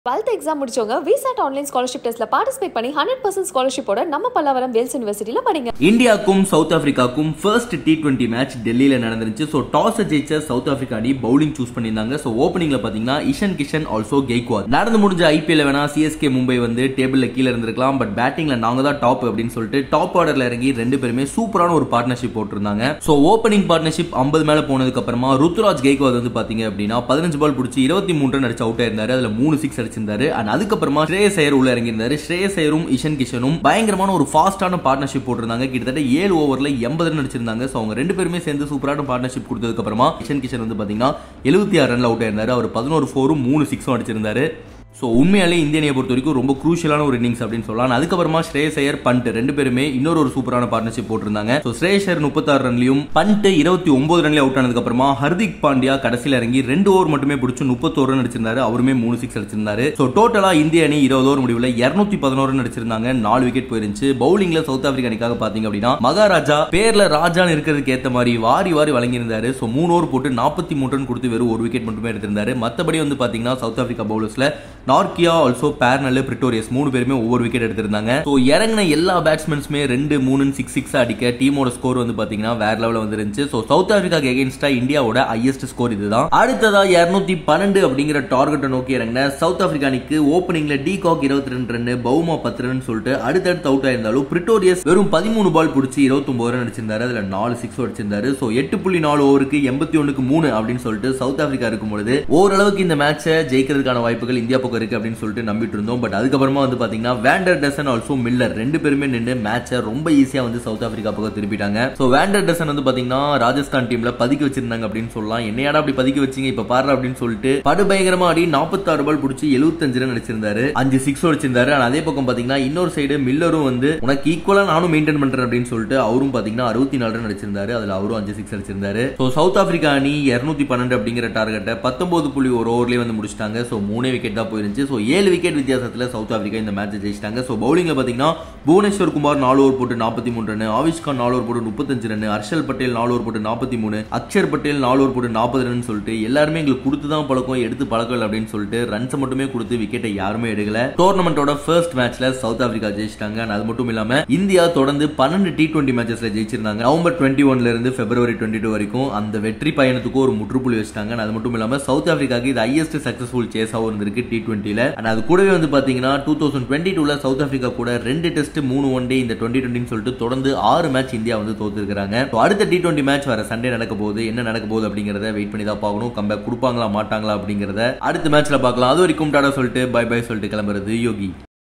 12th exam முடிச்சவங்க VSAT online scholarship டெஸ்ட்ல participate பண்ணி 100% ஸ்காலர்ஷிப்போட நம்ம பல்லாவரம் வேல்ஸ் யுனிவர்சிட்டில படிங்க. இந்தியாக்கும் சவுத் ஆப்பிரிக்காக்கும் ஃபர்ஸ்ட் T20 மேட்ச் டெல்லியில நடந்துருச்சு. சோ டாஸ் ஜெயிச்ச சவுத் ஆப்பிரிக்கா அணி பவுலிங் சூஸ் பண்ணிருந்தாங்க. சோ ஓபனிங்ல பாத்தீங்கன்னா இஷன் கிஷன் ஆல்சோ கெய்க்வாட். நடந்து முடிஞ்ச IPL வேணா CSK மும்பை வந்து டேபிள்ல கீழ இருந்திருக்கலாம். பட் பேட்டிங்ல நாங்க தான் டாப் அப்படின்னு சொல்லிட்டு டாப் ஆர்டர்ல இறங்கி ரெண்டு பேருமே சூப்பரான ஒரு பார்ட்னர்ஷிப் போட்டிருந்தாங்க. சோ ஓபனிங் பார்ட்னர்ஷிப் 50 மேல போனதுக்கு அப்புறமா ருத்துராஜ் கெய்க்வாட் வந்து பாத்தீங்க அப்படின்னா 15 பால் பிடிச்சி 23 ரன் அடிச்சு அவுட் ஆயிருந்தாரு. அதுல 3 6 அடிச்சிருந்தாரு. அதுக்கப்புறமா ஸ்ரேயஸ் ஐயர் உள்ள இறங்கியிருந்தாரு. ஸ்ரேயஸ் ஐயரும் இஷன் கிஷனும் பயங்கரமான ஒரு ஃபாஸ்டான பார்ட்னர்ஷிப் போட்டிருந்தாங்க. கிட்டத்தட்ட 7 ஓவர்ல 80 ரன் அடிச்சிருந்தாங்க. சோ அவங்க ரெண்டு பேருமே சேர்ந்து சூப்பரான பார்ட்னர்ஷிப் கொடுத்ததுக்கு அப்புறமா இஷன் கிஷன் வந்து பாத்தீங்கன்னா 76 ரன்ல அவுட் ஆயிருந்தாரு. அவர் 11 4 3 6 அடிச்சிருந்தாரு. ஸோ உண்மையாலே இந்திய அணியை பொறுத்த வரைக்கும் ரொம்ப குரூஷியலான ஒரு இன்னிங்ஸ் அப்படின்னு சொல்லலாம். அதுக்கப்புறமா ஸ்ரேயஸ் ஐயர் பண்ட் ரெண்டு பேருமே இன்னொரு சூப்பரான பார்ட்னர்ஷிப் போட்டிருந்தாங்க. ஸோ ஸ்ரேயஸ் ஐயர் 36 ரன்லையும் பண்ட் 29 ரன்லயும் அவுட் ஆனதுக்கு அப்புறமா ஹர்திக் பாண்டியா கடைசியில் இறங்கி 2 ஓவர் மட்டுமே பிடிச்சு 31 ரன் அடிச்சிருந்தாரு. அவருமே 3 6 அடிச்சிருந்தாரு. ஸோ டோட்டலா இந்திய அணி 20 ஓவர் முடிவில் 211 ரன் அடிச்சிருந்தாங்க. 4 விக்கெட் போயிருந்துச்சு. பவுலிங்ல சவுத் ஆப்பிரிக்கா அணிக்காக பாத்தீங்க அப்படின்னா மகாராஜா பேர்ல ராஜான்னு இருக்கிறதுக்கு ஏற்ற மாதிரி வாரி வாரி வழங்கியிருந்தாரு. ஸோ 3 ஓவர் போட்டு 43 ரன் கொடுத்து வெறும் 1 விக்கெட் மட்டுமே எடுத்திருந்தாரு. மற்றபடி வந்து பாத்தீங்கன்னா சவுத் ஆப்பிரிக்கா பவுலர்ஸ்ல நார்கியா ஆல்சோ பேர்னல் பிரிட்டோரியஸ் 3 பேருமே ஒவ்வொரு விக்கெட் எடுத்திருந்தாங்க. சோ இறங்கின எல்லா பேட்ஸ்மேன்ஸுமே 2 3 6 6 அடிக்க டீமோட ஸ்கோர் வந்து பாத்தீங்கன்னா வேற லெவல்ல வந்துருந்துச்சு. சோ சவுத் ஆப்பிரிக்காக்கு எகென்ஸ்டா இந்தியாவோட ஹையஸ்ட் ஸ்கோர் இதுதான். அடுத்ததா 212 அப்படிங்கிற டார்கெட்டை நோக்கி இறங்கின சவுத் ஆப்பிரிக்கா அணிக்கு ஓப்பனிங்ல டிகாக் 22 ரன் பவுமா 10 ரன் சொல்லிட்டு அடுத்தடுத்து அவுட் ஆயிருந்தாலும் பிரிட்டோரியஸ் வெறும் 13 பால் பிடிச்சி 29 ரன் அடிச்சிருந்தாரு. அதுல 4 6 அடிச்சிருந்தாரு. சோ 8.4 ஓவருக்கு 81க்கு 3 அப்படின்னு சொல்லிட்டு சவுத் ஆப்பிரிக்கா இருக்கும் பொழுது ஓரளவுக்கு இந்த மேட்சை ஜெயிக்கிறதுக்கான வாய்ப்புகள் இந்தியா பக்கம் இருக்கு அப்படின்னு சொல்லிட்டு நம்பிட்டு இருந்தோம். பட் அதுக்கப்புறமா வந்து பாத்தீங்கன்னா வேண்டர் டெசன் ஆல்சோ மில்லர் ரெண்டு பேருமே நின்று மேட்சை ரொம்ப ஈஸியா வந்து சவுத் ஆப்பிரிக்கா பக்கம் திருப்பிட்டாங்க. சோ வேண்டர் டெசன் வந்து பாத்தீங்கன்னா ராஜஸ்தான் டீம்ல பதுக்கி வச்சிருந்தாங்க அப்படின்னு சொல்லலாம். என்னையாடா அப்படி பதுக்கி வச்சீங்க இப்ப பாரு அப்படின்னு சொல்லிட்டு படுபயங்கரமா ஆடி 46 பால் பிடிச்சி 75 ரன் அடிச்சிருந்தாரு. 5 6 அடிச்சிருந்தாரு. அதே பக்கம் பாத்தீங்கன்னா இன்னொரு சைடு மில்லரும் வந்து உனக்கு ஈக்குவலா நானும் மெயின்டைன் பண்றேன் அப்படின்னு சொல்லிட்டு அவரும் பாத்தீங்கன்னா 64 ரன் அடிச்சிருந்தாரு. அதுல அவரும் 5 6 அடிச்சிருந்தாரு. சோ சவுத் ஆப்பிரிக்கா அணி 212 அப்படிங்கிற டார்கெட்டை 19.1 ஓவர்லயே வந்து முடிச்சிட்டாங்க. சோ 3 விக்கெட் தான் போயிருந்துச்சு. சோ 7 விக்கெட் வித்தியாசத்துல சவுத் ஆப்பிரிக்கா இந்த மேட்ச் ஜெயிச்சிட்டாங்க. சோ பவுலிங்ல பாத்தீங்கன்னா புவனேஸ்வர் குமார் 4 ஓவர் போட்டு 43 ரன், ஆவிஷ் கான் 4 ஓவர் போட்டு 35 ரன், ஹர்ஷல் பட்டேல் 4 ஓவர் போட்டு 43, அக்ஷர் பட்டேல் 4 ஓவர் போட்டு 40 ரன் சொல்லிட்டு எல்லாருமே எங்களுக்கு கொடுத்துதான் பழக்கம் எடுத்து பழக்கம் அப்படின்னு சொல்லிட்டு ரன்ஸ் மட்டுமே கொடுத்து விக்கெட்டை யாருமே எடுக்கல. டோர்னமெண்டோட ஃபர்ஸ்ட் மேட்ச்ல சவுத் ஆப்பிரிக்கா ஜெயிச்சிட்டாங்க. அது மட்டும் இல்லாம இந்தியா தொடர்ந்து 12 T20 மேட்சஸ்ல ஜெயிச்சிருந்தாங்க. நவம்பர் 21 இருந்து பிப்ரவரி 22 வரைக்கும் அந்த வெற்றி பயணத்துக்கு ஒரு முற்றுப்புள்ளி வச்சிட்டாங்க. அது மட்டும் இல்லாம சவுத் ஆப்பிரிக்காக்கு இது ஹையஸ்ட் சக்சஸ்ஃபுல் சேஸாவும் இருந்திருக்கு T20ல. அது கூடவே வந்து பாத்தீங்கன்னா 2022ல சவுத் ஆப்பிரிக்கா கூட 2 டெஸ்ட் 3 ஒன் டே இந்த 2020 சொல்லிட்டு தொடர்ந்து 6 மேட்ச் இந்தியா வந்து தோத்துருக்காங்க. அடுத்த T20 மேட்ச் வர சண்டே நடக்க போகுது. என்ன நடக்க போகுது அப்படிங்கறத வெயிட் பண்ணி தான் பார்க்கணும். கம்பேக் கொடுப்பாங்களா மாட்டாங்களா அப்படிங்கறத அடுத்த மேட்ச்ல பார்க்கலாம். அது வரைக்கும் டாடா சொல்லிட்டு பை பை சொல்லிட்டு கிளம்புறது யோகி.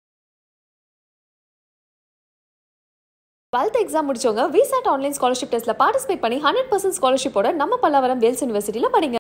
12th எக்ஸாம் முடிச்சவங்க VSAT ஆன்லைன் ஸ்காலர்ஷிப் டெஸ்ட்ல பார்ட்டிசிபேட் பண்ணி 100% ஸ்காலர்ஷிப்போட நம்ம பல்லாவரம் வேல்ஸ் யுனிவர்சிட்டில படிங்க.